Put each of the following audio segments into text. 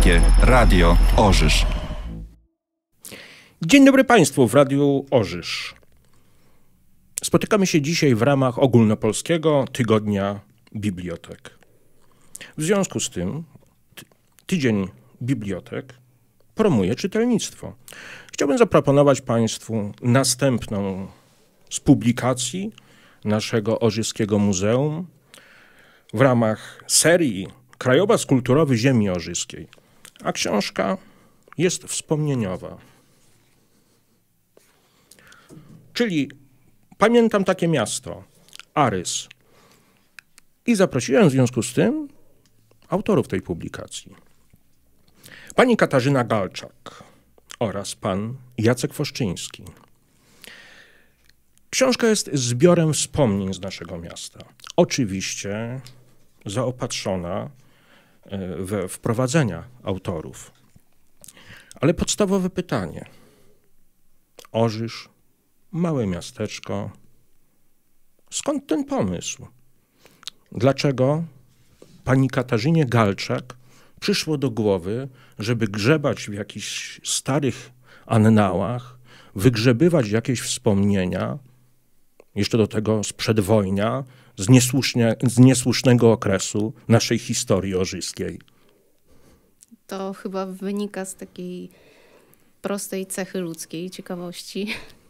Ogólnopolskie Radio Orzysz. Dzień dobry Państwu w Radiu Orzysz. Spotykamy się dzisiaj w ramach Ogólnopolskiego Tygodnia Bibliotek. W związku z tym Tydzień Bibliotek promuje czytelnictwo. Chciałbym zaproponować Państwu następną z publikacji naszego Orzyskiego Muzeum w ramach serii Krajobraz kulturowy ziemi orzyskiej. A książka jest wspomnieniowa. Czyli pamiętam takie miasto, Arys. I zaprosiłem w związku z tym autorów tej publikacji. Pani Katarzyna Galczak oraz pan Jacek Foszczyński. Książka jest zbiorem wspomnień z naszego miasta. Oczywiście zaopatrzona we wprowadzenia autorów. Ale podstawowe pytanie. Orzysz, małe miasteczko. Skąd ten pomysł? Dlaczego pani Katarzynie Galczak przyszło do głowy, żeby grzebać w jakichś starych annałach, wygrzebywać jakieś wspomnienia, jeszcze do tego z przedwojnia, z niesłusznego okresu naszej historii orzyskiej? To chyba wynika z takiej prostej cechy ludzkiej, ciekawości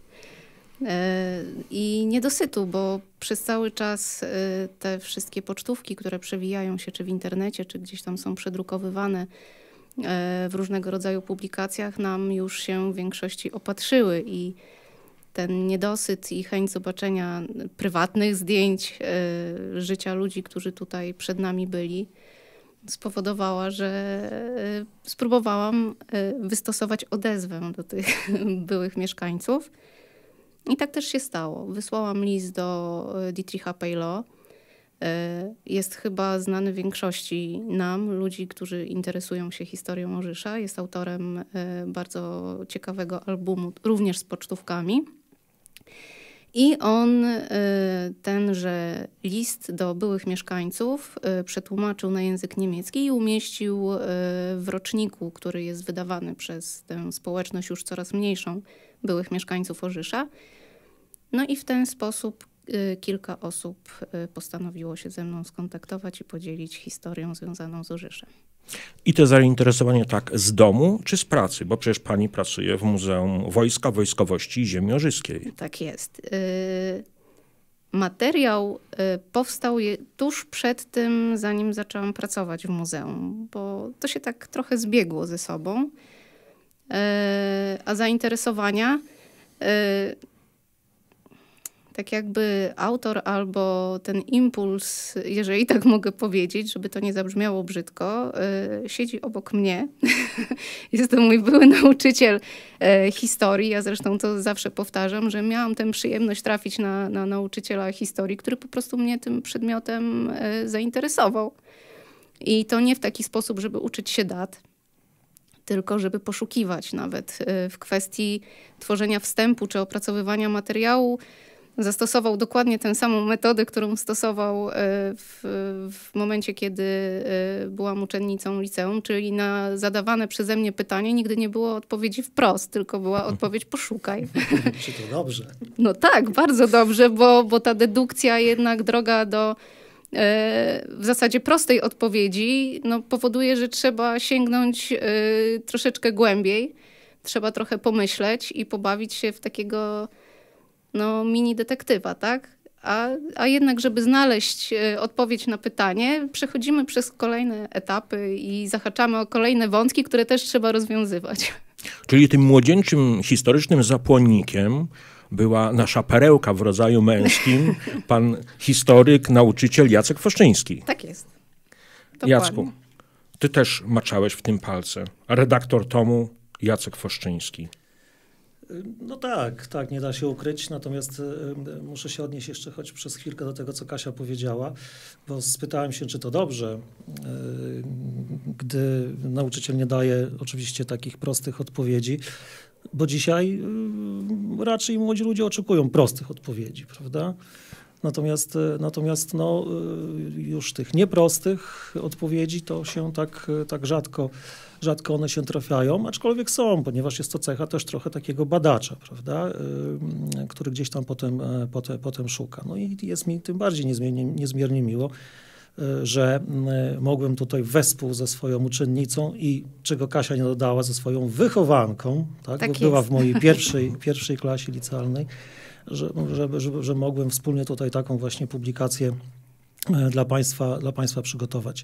i niedosytu, bo przez cały czas te wszystkie pocztówki, które przewijają się czy w internecie, czy gdzieś tam są przedrukowywane w różnego rodzaju publikacjach, nam już się w większości opatrzyły i ten niedosyt i chęć zobaczenia prywatnych zdjęć życia ludzi, którzy tutaj przed nami byli, spowodowała, że spróbowałam wystosować odezwę do tych byłych mieszkańców. I tak też się stało. Wysłałam list do Dietricha Pejlo. Jest chyba znany większości ludzi, którzy interesują się historią Orzysza. Jest autorem bardzo ciekawego albumu, również z pocztówkami. I on tenże list do byłych mieszkańców przetłumaczył na język niemiecki i umieścił w roczniku, który jest wydawany przez tę społeczność już coraz mniejszą byłych mieszkańców Orzysza. No i w ten sposób kilka osób postanowiło się ze mną skontaktować i podzielić historią związaną z Orzyszem. I to zainteresowanie tak z domu czy z pracy? Bo przecież pani pracuje w Muzeum Wojska, Wojskowości i Ziemi Orzyskiej. Tak jest. Materiał powstał tuż przed tym, zanim zaczęłam pracować w muzeum, bo to się tak trochę zbiegło ze sobą. A zainteresowania, tak jakby autor albo ten impuls, jeżeli tak mogę powiedzieć, żeby to nie zabrzmiało brzydko, siedzi obok mnie. Jest to mój były nauczyciel historii. Ja zresztą to zawsze powtarzam, że miałam tę przyjemność trafić na nauczyciela historii, który po prostu mnie tym przedmiotem zainteresował. I to nie w taki sposób, żeby uczyć się dat, tylko żeby poszukiwać nawet w kwestii tworzenia wstępu czy opracowywania materiału. Zastosował dokładnie tę samą metodę, którą stosował w momencie, kiedy byłam uczennicą liceum, czyli na zadawane przeze mnie pytanie nigdy nie było odpowiedzi wprost, tylko była odpowiedź poszukaj. Czy to dobrze? No tak, bardzo dobrze, bo ta dedukcja jednak droga do w zasadzie prostej odpowiedzi powoduje, że trzeba sięgnąć troszeczkę głębiej. Trzeba trochę pomyśleć i pobawić się w takiego mini detektywa, tak? A jednak, żeby znaleźć odpowiedź na pytanie, przechodzimy przez kolejne etapy i zahaczamy o kolejne wątki, które też trzeba rozwiązywać. Czyli tym młodzieńczym historycznym zapłonnikiem była nasza perełka w rodzaju męskim, pan historyk, nauczyciel Jacek Foszczyński. Tak jest. Dokładnie. Jacku, ty też maczałeś w tym palce. Redaktor tomu Jacek Foszczyński. No tak, nie da się ukryć, natomiast muszę się odnieść jeszcze choć przez chwilkę do tego, co Kasia powiedziała, bo spytałem się, czy to dobrze, gdy nauczyciel nie daje oczywiście takich prostych odpowiedzi, bo dzisiaj raczej młodzi ludzie oczekują prostych odpowiedzi, prawda? Natomiast no, już tych nieprostych odpowiedzi to się tak rzadko one się trafiają, aczkolwiek są, ponieważ jest to cecha też trochę takiego badacza, prawda, który gdzieś tam potem szuka. No i jest mi tym bardziej niezmiernie miło, że mogłem tutaj wespół ze swoją uczennicą i czego Kasia nie dodała, ze swoją wychowanką, tak bo była w mojej pierwszej klasie licealnej, że mogłem wspólnie tutaj taką właśnie publikację dla Państwa przygotować.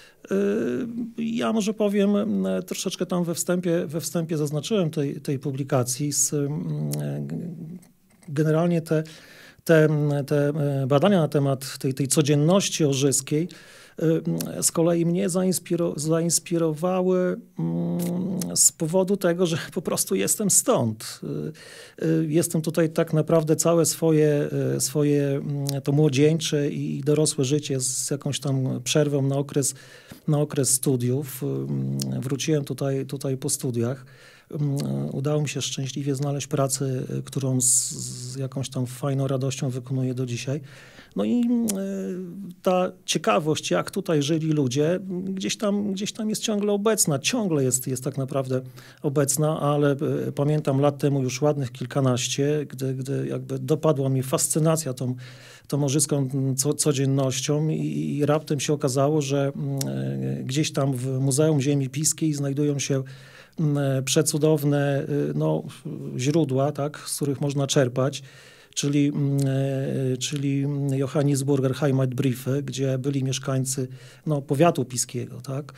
Ja może powiem, troszeczkę tam we wstępie zaznaczyłem tej publikacji. Generalnie te badania na temat tej codzienności orzyskiej z kolei mnie zainspirowały z powodu tego, że po prostu jestem stąd. Jestem tutaj tak naprawdę całe swoje to młodzieńcze i dorosłe życie z jakąś tam przerwą na okres studiów. Wróciłem tutaj po studiach. Udało mi się szczęśliwie znaleźć pracę, którą z jakąś tam fajną radością wykonuję do dzisiaj. No i ta ciekawość, jak tutaj żyli ludzie, gdzieś tam jest ciągle obecna. Ciągle jest tak naprawdę obecna, ale pamiętam lat temu już ładnych kilkanaście, gdy jakby dopadła mnie fascynacja tą orzyską codziennością i raptem się okazało, że gdzieś tam w Muzeum Ziemi Piskiej znajdują się przecudowne źródła, tak, z których można czerpać, czyli Johannisburger Heimatbriefe, gdzie byli mieszkańcy powiatu piskiego, tak,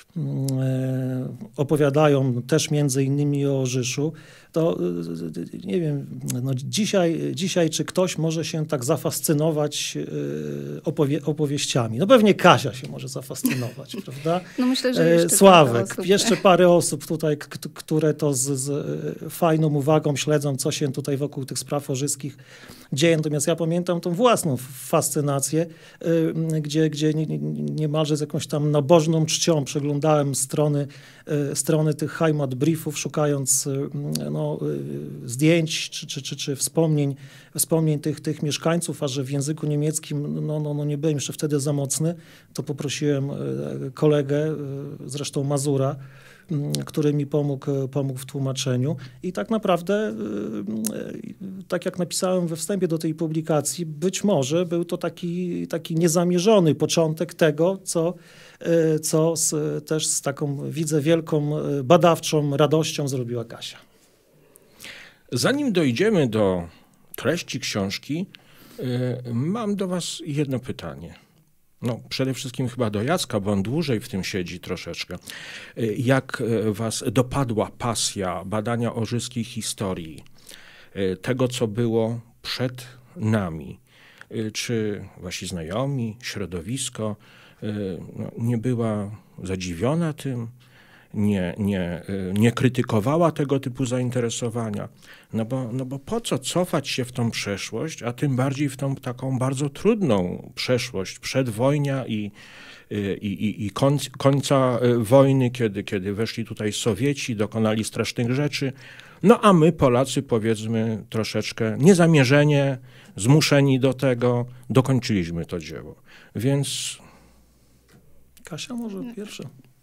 opowiadają też między innymi o Orzyszu. To nie wiem, dzisiaj czy ktoś może się tak zafascynować opowieściami. No pewnie Kasia się może zafascynować, prawda? No myślę, że jeszcze Sławek, jeszcze parę osób tutaj, które to z fajną uwagą śledzą, co się tutaj wokół tych spraw orzyskich dzieje. Natomiast ja pamiętam tą własną fascynację, gdzie niemalże z jakąś tam nabożną czcią przeglądałem strony tych Heimatbriefów, szukając zdjęć czy wspomnień tych mieszkańców, a że w języku niemieckim nie byłem jeszcze wtedy za mocny, to poprosiłem kolegę, zresztą Mazura, który mi pomógł w tłumaczeniu. I tak naprawdę, tak jak napisałem we wstępie do tej publikacji, być może był to taki niezamierzony początek tego, co też z taką, widzę, wielką badawczą radością zrobiła Kasia. Zanim dojdziemy do treści książki, mam do was jedno pytanie. Przede wszystkim chyba do Jacka, bo on dłużej w tym siedzi troszeczkę. Jak was dopadła pasja badania orzyskiej historii, tego, co było przed nami? Czy wasi znajomi, środowisko nie była zadziwiona tym? Nie krytykowała tego typu zainteresowania. No bo po co cofać się w tą przeszłość, a tym bardziej w tą taką bardzo trudną przeszłość przedwojnia i końca wojny, kiedy weszli tutaj Sowieci, dokonali strasznych rzeczy. A my, Polacy, powiedzmy troszeczkę niezamierzenie, zmuszeni do tego, dokończyliśmy to dzieło. Więc... Kasia może pierwsza.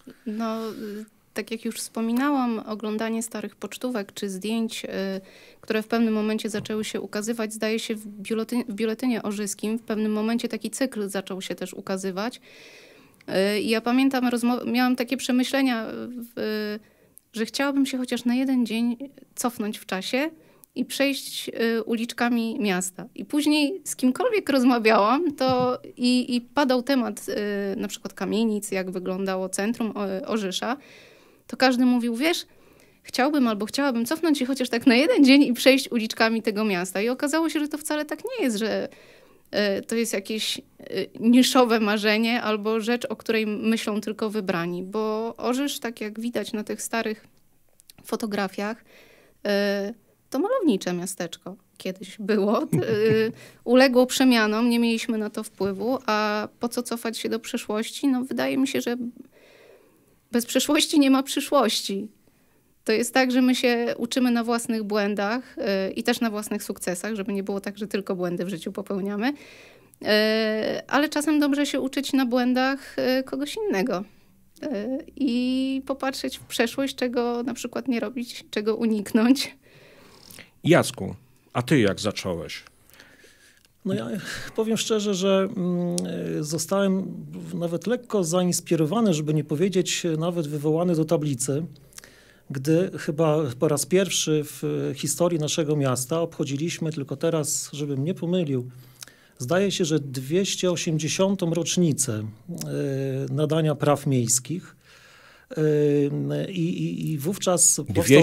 Tak jak już wspominałam, oglądanie starych pocztówek czy zdjęć, które w pewnym momencie zaczęły się ukazywać, zdaje się w biuletynie orzyskim, w pewnym momencie taki cykl zaczął się też ukazywać. I ja pamiętam, miałam takie przemyślenia, że chciałabym się chociaż na jeden dzień cofnąć w czasie i przejść uliczkami miasta. I później z kimkolwiek rozmawiałam, to i padał temat na przykład kamienic, jak wyglądało centrum Orzysza, to każdy mówił, wiesz, chciałabym cofnąć się chociaż tak na jeden dzień i przejść uliczkami tego miasta. I okazało się, że to wcale tak nie jest, że to jest jakieś niszowe marzenie albo rzecz, o której myślą tylko wybrani. Bo Orzysz, tak jak widać na tych starych fotografiach, to malownicze miasteczko kiedyś było. Uległo przemianom, nie mieliśmy na to wpływu, a po co cofać się do przeszłości? Wydaje mi się, że bez przeszłości nie ma przyszłości. To jest tak, że my się uczymy na własnych błędach i też na własnych sukcesach, żeby nie było tak, że tylko błędy w życiu popełniamy. Ale czasem dobrze się uczyć na błędach kogoś innego i popatrzeć w przeszłość, czego na przykład nie robić, czego uniknąć. Jacku, a ty jak zacząłeś? No ja powiem szczerze, że zostałem nawet lekko zainspirowany, żeby nie powiedzieć nawet wywołany do tablicy, gdy chyba po raz pierwszy w historii naszego miasta obchodziliśmy, tylko teraz, żebym nie pomylił, zdaje się, że 280. rocznicę nadania praw miejskich. I wówczas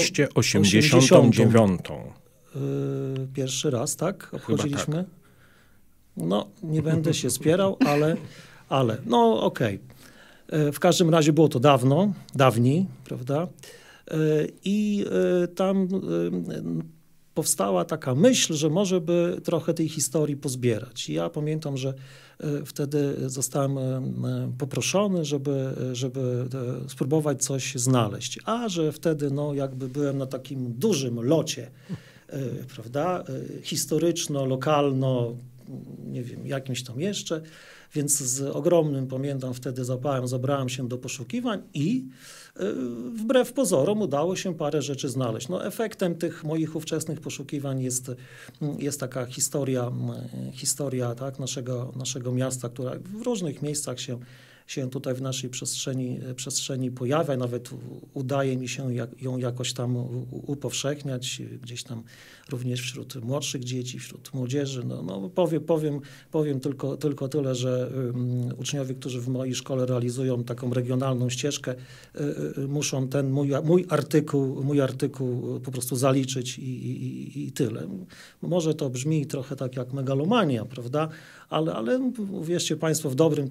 289. Pierwszy raz, tak? Obchodziliśmy. Tak. No, nie będę się spierał, ale no okej. W każdym razie było to dawniej, prawda? I tam powstała taka myśl, że może by trochę tej historii pozbierać. I ja pamiętam, że wtedy zostałem poproszony, żeby spróbować coś znaleźć. A że wtedy no, jakby byłem na takim dużym locie, prawda, historyczno, lokalno, nie wiem, jakimś tam jeszcze, więc z ogromnym, pamiętam, wtedy zabrałem się do poszukiwań i wbrew pozorom udało się parę rzeczy znaleźć. No, efektem tych moich ówczesnych poszukiwań jest taka historia tak, naszego miasta, która w różnych miejscach się tutaj w naszej przestrzeni pojawia. Nawet udaje mi się ją jakoś tam upowszechniać, gdzieś tam również wśród młodszych dzieci, wśród młodzieży. No powiem tylko tyle, że uczniowie, którzy w mojej szkole realizują taką regionalną ścieżkę, muszą ten mój artykuł po prostu zaliczyć i tyle. Może to brzmi trochę tak jak megalomania, prawda? Ale wierzcie Państwo w dobrym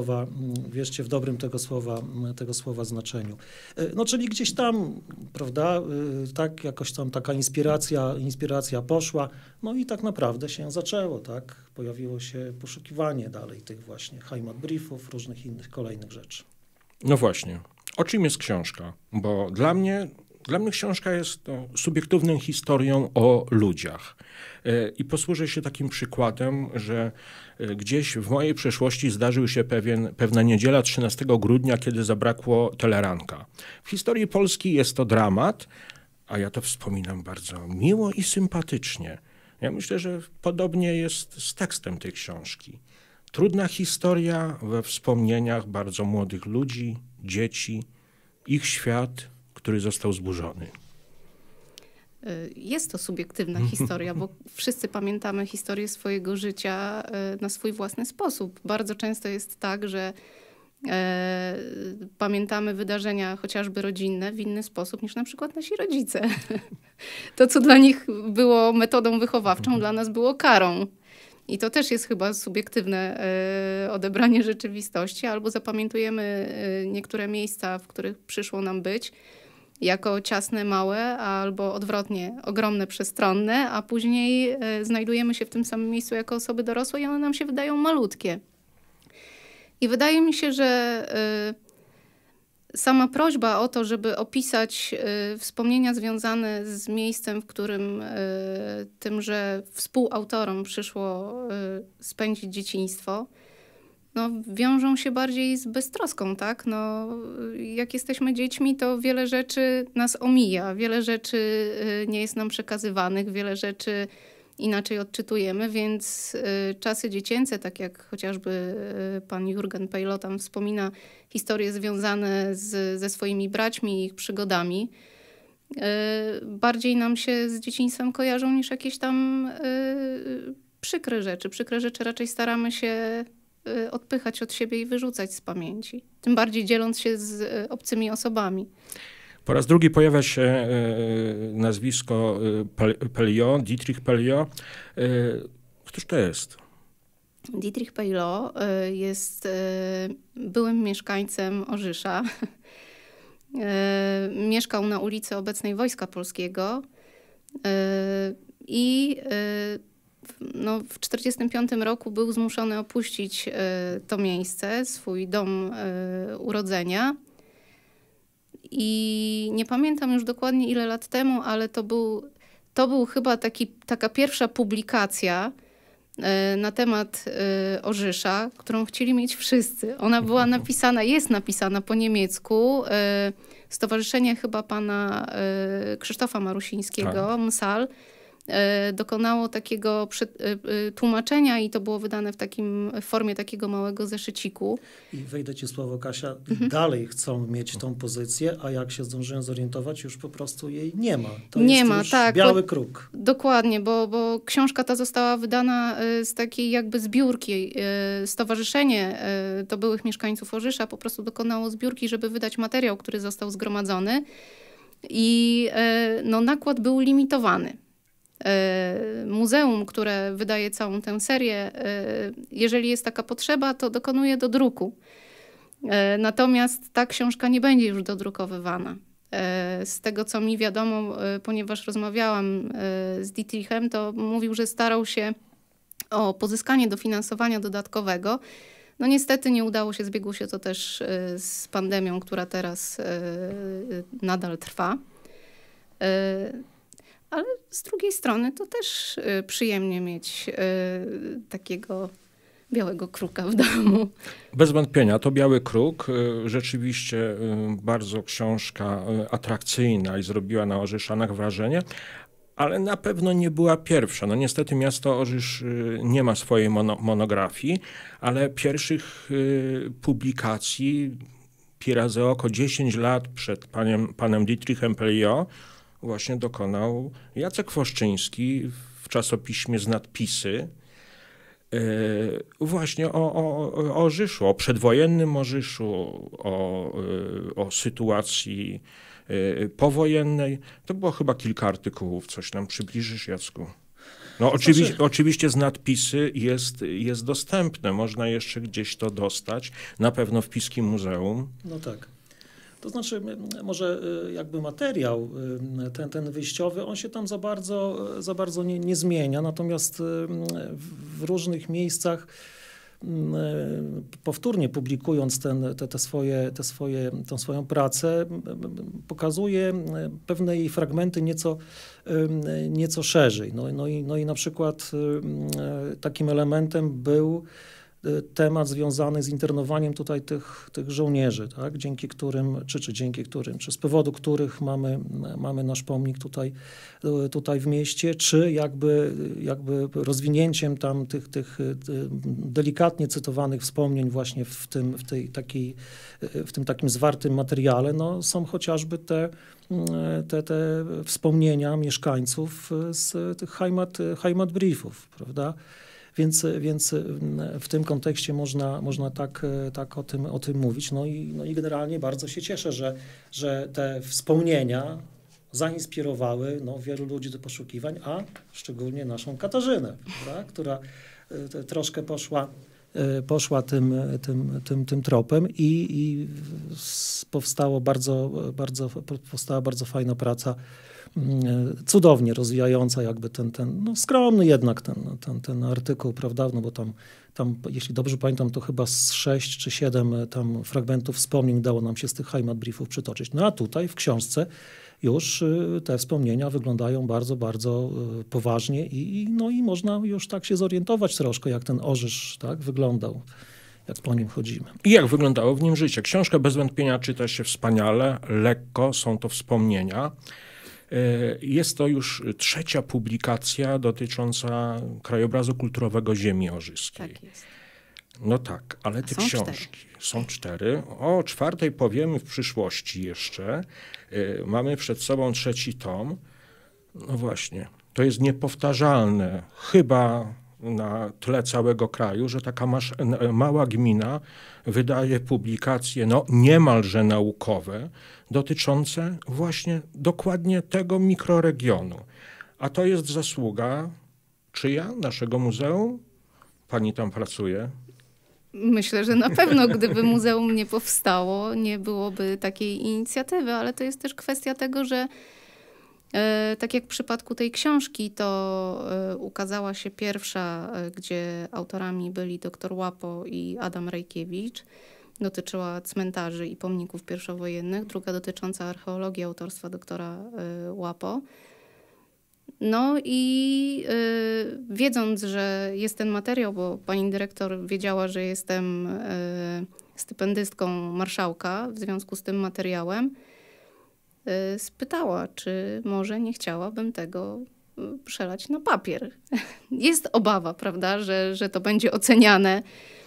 tego słowa znaczeniu. No czyli gdzieś tam, prawda, tak jakoś tam taka inspiracja poszła, no i tak naprawdę się zaczęło, tak? Pojawiło się poszukiwanie dalej tych właśnie Heimatbriefów, różnych innych kolejnych rzeczy. No właśnie. O czym jest książka? Bo dla mnie książka jest subiektywną historią o ludziach. I posłużę się takim przykładem, że gdzieś w mojej przeszłości zdarzył się pewna niedziela 13 grudnia, kiedy zabrakło teleranka. W historii Polski jest to dramat, a ja to wspominam bardzo miło i sympatycznie. Ja myślę, że podobnie jest z tekstem tej książki. Trudna historia we wspomnieniach bardzo młodych ludzi, dzieci, ich świat, który został zburzony. Jest to subiektywna historia, bo wszyscy pamiętamy historię swojego życia na swój własny sposób. Bardzo często jest tak, że pamiętamy wydarzenia chociażby rodzinne w inny sposób niż na przykład nasi rodzice. To, co dla nich było metodą wychowawczą, dla nas było karą. I to też jest chyba subiektywne odebranie rzeczywistości, albo zapamiętujemy niektóre miejsca, w których przyszło nam być, jako ciasne, małe, albo odwrotnie, ogromne, przestronne, a później znajdujemy się w tym samym miejscu jako osoby dorosłe i one nam się wydają malutkie. I wydaje mi się, że sama prośba o to, żeby opisać wspomnienia związane z miejscem, w którym tymże współautorom przyszło spędzić dzieciństwo, no, wiążą się bardziej z beztroską, tak? No, jak jesteśmy dziećmi, to wiele rzeczy nas omija, wiele rzeczy nie jest nam przekazywanych, wiele rzeczy inaczej odczytujemy, więc czasy dziecięce, tak jak chociażby pan Jürgen Pejlo tam wspomina historie związane ze swoimi braćmi i ich przygodami, bardziej nam się z dzieciństwem kojarzą niż jakieś tam przykre rzeczy. Przykre rzeczy raczej staramy się odpychać od siebie i wyrzucać z pamięci. Tym bardziej dzieląc się z obcymi osobami. Po raz drugi pojawia się nazwisko Peliot, Dietrich Peliot. Któż to jest? Dietrich Peliot jest byłym mieszkańcem Orzysza. Mieszkał na ulicy obecnej Wojska Polskiego i w 1945 roku był zmuszony opuścić to miejsce, swój dom urodzenia I nie pamiętam już dokładnie ile lat temu, ale to był chyba taka pierwsza publikacja na temat Orzysza, którą chcieli mieć wszyscy. Ona była jest napisana po niemiecku. Stowarzyszenie chyba pana Krzysztofa Marusińskiego, MSAL, dokonało takiego tłumaczenia i to było wydane w formie takiego małego zeszyciku. I wejdę ci słowo, Kasia, dalej chcą mieć tą pozycję, a jak się zdążyłem zorientować, już po prostu jej nie ma. To nie jest ma, już tak, biały kruk. Dokładnie, bo książka ta została wydana z takiej jakby zbiórki. Stowarzyszenie to byłych mieszkańców Orzysza po prostu dokonało zbiórki, żeby wydać materiał, który został zgromadzony i nakład był limitowany. Muzeum, które wydaje całą tę serię, jeżeli jest taka potrzeba, to dokonuje dodruku. Natomiast ta książka nie będzie już dodrukowywana. Z tego, co mi wiadomo, ponieważ rozmawiałam z Dietrichem, to mówił, że starał się o pozyskanie dofinansowania dodatkowego. No niestety nie udało się, zbiegło się to też z pandemią, która teraz nadal trwa. Ale z drugiej strony to też przyjemnie mieć takiego białego kruka w domu. Bez wątpienia, to Biały Kruk. Rzeczywiście bardzo książka atrakcyjna i zrobiła na Orzyszanach wrażenie, ale na pewno nie była pierwsza. No niestety miasto Orzysz nie ma swojej monografii, ale pierwszych publikacji pi razy oko 10 lat przed panem Dietrichem Pelliot właśnie dokonał Jacek Chwoszczyński w czasopiśmie z nadpisy właśnie o Orzyszu, o przedwojennym Orzyszu, o sytuacji powojennej. To było chyba kilka artykułów. Coś nam przybliżysz, Jacku? No oczywiście z nadpisy jest dostępne. Można jeszcze gdzieś to dostać. Na pewno w Piskim Muzeum. No tak. To znaczy, może jakby materiał ten wyjściowy, on się tam za bardzo nie zmienia, natomiast w różnych miejscach powtórnie publikując tę swoją pracę, pokazuje pewne jej fragmenty nieco szerzej. No i na przykład takim elementem był temat związany z internowaniem tutaj tych żołnierzy, tak? Dzięki którym, czy z powodu których mamy nasz pomnik tutaj w mieście, czy jakby rozwinięciem tam tych delikatnie cytowanych wspomnień właśnie w tym takim zwartym materiale, no, są chociażby te wspomnienia mieszkańców z tych Heimatbriefów, prawda? Więc w tym kontekście można tak o tym mówić. No i generalnie bardzo się cieszę, że te wspomnienia zainspirowały wielu ludzi do poszukiwań, a szczególnie naszą Katarzynę, prawda? Która troszkę poszła tym tropem i powstała bardzo fajna praca, cudownie rozwijająca jakby ten skromny jednak ten artykuł, prawda, no bo tam, jeśli dobrze pamiętam, to chyba z 6 czy 7 tam fragmentów wspomnień dało nam się z tych Heimatbriefów przytoczyć. No a tutaj w książce już te wspomnienia wyglądają bardzo, bardzo poważnie i można już tak się zorientować troszkę, jak ten Orzysz tak wyglądał, jak po nim chodzimy. I jak wyglądało w nim życie. Książkę bez wątpienia czyta się wspaniale, lekko, są to wspomnienia. Jest to już 3. publikacja dotycząca krajobrazu kulturowego ziemi orzyskiej. Tak jest. No tak, ale te książki są 4. O 4. powiemy w przyszłości jeszcze. Mamy przed sobą 3. tom. No właśnie, to jest niepowtarzalne. Chyba na tle całego kraju, że taka mała gmina wydaje publikacje niemalże naukowe dotyczące właśnie dokładnie tego mikroregionu. A to jest zasługa czyja? Naszego muzeum? Pani tam pracuje? Myślę, że na pewno gdyby muzeum nie powstało, nie byłoby takiej inicjatywy, ale to jest też kwestia tego, że tak jak w przypadku tej książki, to ukazała się pierwsza, gdzie autorami byli dr Łapo i Adam Rejkiewicz. dotyczyła cmentarzy i pomników pierwszowojennych, druga dotycząca archeologii autorstwa doktora Łapo. No i wiedząc, że jest ten materiał, bo pani dyrektor wiedziała, że jestem stypendystką marszałka w związku z tym materiałem, spytała, czy może nie chciałabym tego przelać na papier. Jest obawa, prawda, że to będzie oceniane.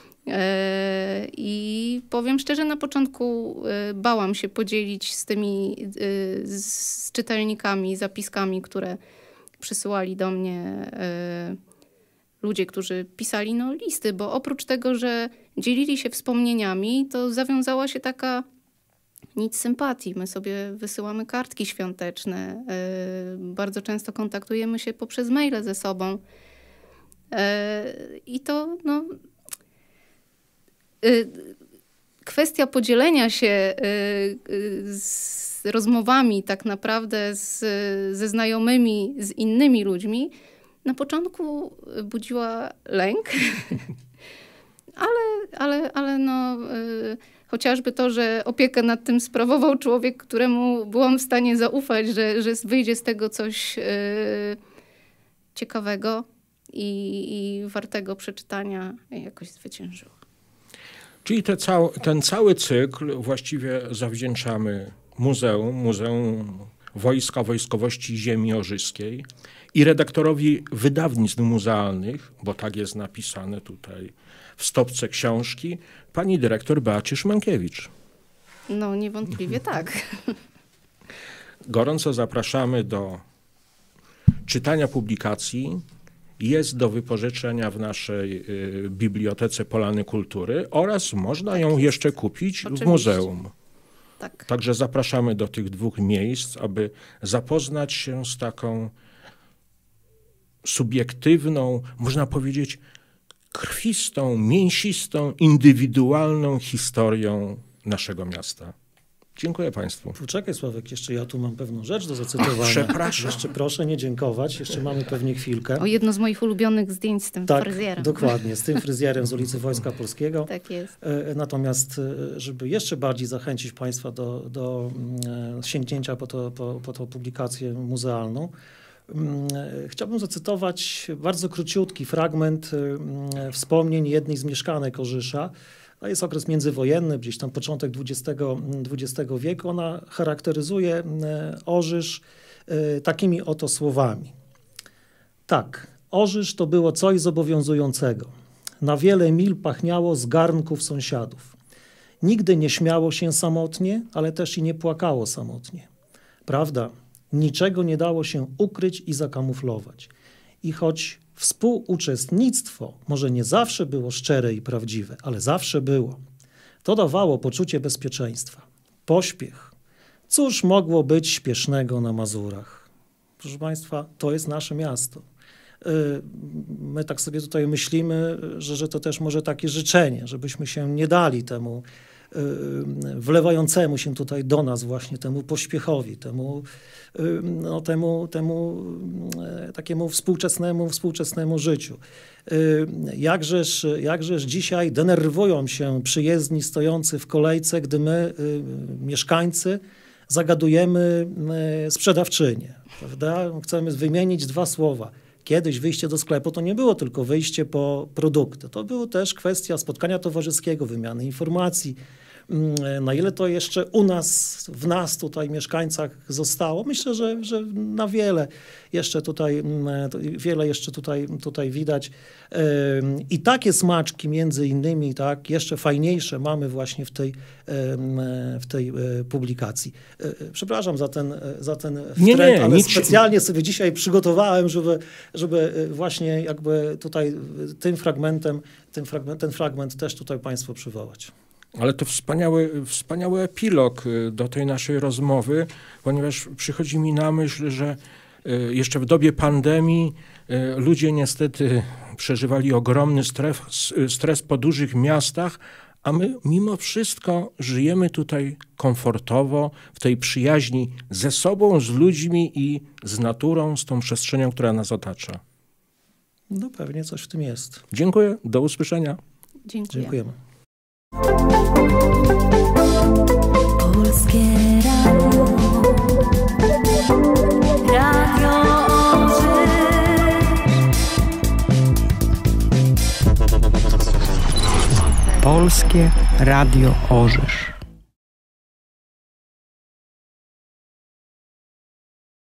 I powiem szczerze, na początku bałam się podzielić z tymi z czytelnikami, zapiskami, które przysyłali do mnie ludzie, którzy pisali listy, bo oprócz tego, że dzielili się wspomnieniami, to zawiązała się taka nić sympatii. My sobie wysyłamy kartki świąteczne. Bardzo często kontaktujemy się poprzez maile ze sobą. I to kwestia podzielenia się z rozmowami tak naprawdę ze znajomymi, z innymi ludźmi, na początku budziła lęk, ale chociażby to, że opiekę nad tym sprawował człowiek, któremu byłam w stanie zaufać, że wyjdzie z tego coś ciekawego i wartego przeczytania, jakoś zwyciężyło. Czyli ten cały cykl właściwie zawdzięczamy Muzeum Wojska Wojskowości Ziemi Orzyskiej i redaktorowi wydawnictw muzealnych, bo tak jest napisane tutaj w stopce książki, pani dyrektor Beacie Szymankiewicz. No niewątpliwie tak. Gorąco zapraszamy do czytania publikacji. Jest do wypożyczenia w naszej Bibliotece Polany Kultury oraz można ją jeszcze kupić Oczywiście. w muzeum. Tak. Także zapraszamy do tych dwóch miejsc, aby zapoznać się z taką subiektywną, można powiedzieć, krwistą, mięsistą, indywidualną historią naszego miasta. Dziękuję państwu. Poczekaj, Sławek, jeszcze ja tu mam pewną rzecz do zacytowania. Przepraszam. Jeszcze proszę nie dziękować, jeszcze mamy pewnie chwilkę. O, jedno z moich ulubionych zdjęć z tym fryzjerem. Tak, dokładnie, z tym fryzjerem z ulicy Wojska Polskiego. Tak jest. Natomiast, żeby jeszcze bardziej zachęcić państwa do sięgnięcia po tą publikację muzealną, chciałbym zacytować bardzo króciutki fragment wspomnień jednej z mieszkanek Orzysza. To jest okres międzywojenny, gdzieś tam początek XX wieku. Ona charakteryzuje Orzysz takimi oto słowami. Tak, Orzysz to było coś zobowiązującego. Na wiele mil pachniało z garnków sąsiadów. Nigdy nie śmiało się samotnie, ale też i nie płakało samotnie. Prawda, niczego nie dało się ukryć i zakamuflować. I choć współuczestnictwo może nie zawsze było szczere i prawdziwe, ale zawsze było. To dawało poczucie bezpieczeństwa. Pośpiech. Cóż mogło być śpiesznego na Mazurach? Proszę państwa, to jest nasze miasto. My tak sobie tutaj myślimy, że to też może takie życzenie, żebyśmy się nie dali temu wlewającemu się tutaj do nas właśnie temu pośpiechowi, temu takiemu współczesnemu życiu. Jakżeż dzisiaj denerwują się przyjezdni stojący w kolejce, gdy my, mieszkańcy, zagadujemy sprzedawczynię, prawda? Chcemy wymienić dwa słowa. Kiedyś wyjście do sklepu to nie było tylko wyjście po produkty. To było też kwestia spotkania towarzyskiego, wymiany informacji. Na ile to jeszcze w nas tutaj mieszkańcach zostało? Myślę, że na wiele jeszcze tutaj widać. I takie smaczki między innymi, tak, jeszcze fajniejsze mamy właśnie w tej publikacji. Przepraszam za ten wtręt, ale specjalnie sobie dzisiaj przygotowałem, żeby właśnie jakby tutaj ten fragment też tutaj państwu przywołać. Ale to wspaniały epilog do tej naszej rozmowy, ponieważ przychodzi mi na myśl, że jeszcze w dobie pandemii ludzie niestety przeżywali ogromny stres po dużych miastach, a my mimo wszystko żyjemy tutaj komfortowo, w tej przyjaźni ze sobą, z ludźmi i z naturą, z tą przestrzenią, która nas otacza. No pewnie coś w tym jest. Dziękuję, do usłyszenia. Dziękuję. Dziękujemy. Polskie Radio. Radio Orzysz. Polskie Radio Orzysz.